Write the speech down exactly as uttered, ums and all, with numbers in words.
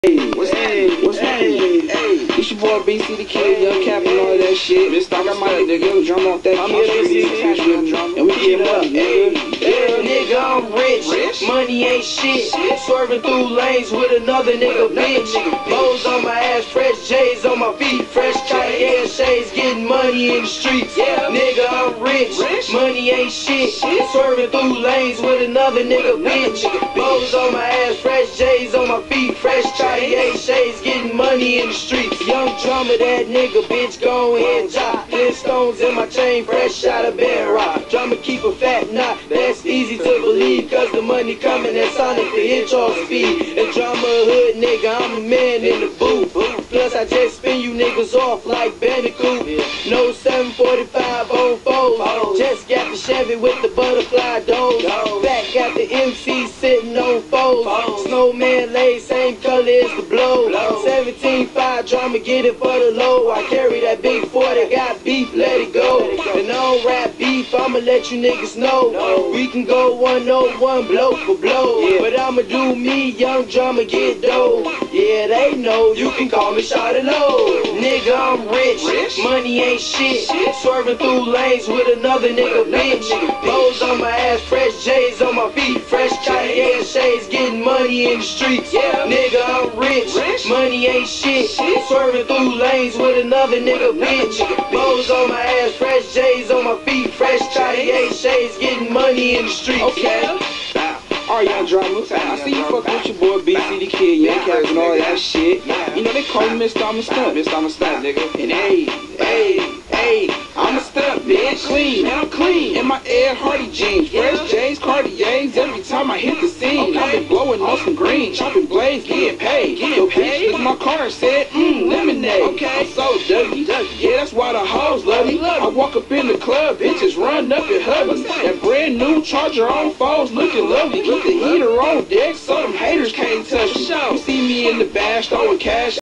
Hey, what's hey, what's hey, hey, it's your boy B C the Kid, Young Cap and all that shit. Mister I got my nigga drum off that kid, and we get money, nigga. Yeah, nigga, I'm rich. rich. Money ain't shit. shit. Swerving through lanes with another nigga, bitch. Bows on my ass, fresh J's on my feet, fresh Cartier shades, getting money in the streets. Yeah, nigga, I'm rich. rich. Money ain't shit. shit. Swerving through lanes with another nigga, bitch. Bows on my ass, fresh J's on my feet, fresh Cartier shades, getting money in the streets. Young drummer, that nigga, bitch, go ahead, drop. Ten stones in my chain, fresh out of bed rock. Drummer keep a fat knot, that's easy to believe, cause the money coming at Sonic to hit your speed. And drummer hood nigga, I'm a man in the booth. Plus I just spin you niggas off like Bandicoot. No seven forty-five on foes. Just got the Chevy with the butterfly doors. Back got the M C sitting on foes. Snowman laid same color as the blow. seventeen five drama, get it for the low. I carry that big forty, got beef, let it go. And I don't rap beef, I'ma let you niggas know. We can go one oh one blow for blow. But I'ma do me, young drama, get dough. Yeah, they know, you can call me Shawty Low. Nigga, I'm rich, rich. Money ain't shit. shit. Swerving through lanes with another nigga, bitch. Bows on my ass, fresh J's on my feet, fresh Cartier shades, getting money in the streets. Yeah, nigga, I'm rich. rich. Money ain't shit. shit. Swerving through lanes with another nigga, bitch. Bows on my ass, fresh J's on my feet, fresh Cartier shades, getting money in the streets. Okay. Alright, young drummers, I see you fuck with your boy B C the Kid, Young Cap and all that shit. You know they call me Mister I'm a Stunt, Mister I'm a Stunt, nigga. And hey, hey, hey, I'm a stunt, bitch. Clean, and I'm clean. In my Ed Hardy jeans, fresh J's, Cartiers. Every time I hit the scene, I've been blowing on some green, chopping blades, getting paid. Getting paid. My car said, mmm, lemonade. Okay, I'm so dougie. Yeah, that's why the hoes love me. I walk up in the club, bitches run up and hug me. That brand new Charger on foes, looking lovely. Keep the heater on deck so them haters can't touch me. You see me in the bash throwing cash.